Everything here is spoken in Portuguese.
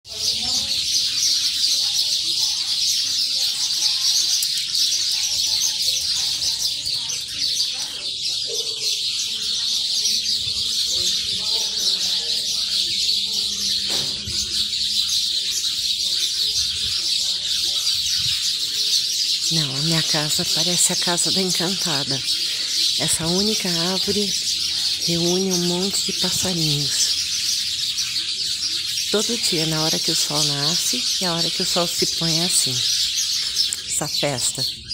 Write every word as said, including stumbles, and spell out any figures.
Não, a minha casa parece a casa da Encantada. Essa única árvore reúne um monte de passarinhos. Todo dia, na hora que o sol nasce e a hora que o sol se põe, é assim. Essa festa.